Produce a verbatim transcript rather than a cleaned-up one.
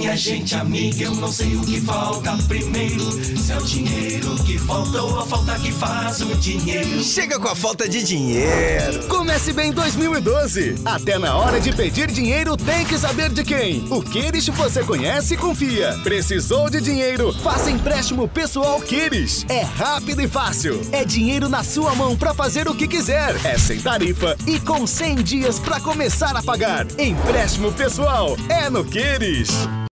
Minha gente amiga, eu não sei o que falta primeiro. Se é o dinheiro que falta ou a falta que faz o dinheiro. Chega com a falta de dinheiro. Comece bem dois mil e doze. Até na hora de pedir dinheiro tem que saber de quem. O Queires você conhece e confia. Precisou de dinheiro? Faça empréstimo pessoal Queires. É rápido e fácil. É dinheiro na sua mão para fazer o que quiser. É sem tarifa e com cem dias para começar a pagar. Empréstimo pessoal é no Queires.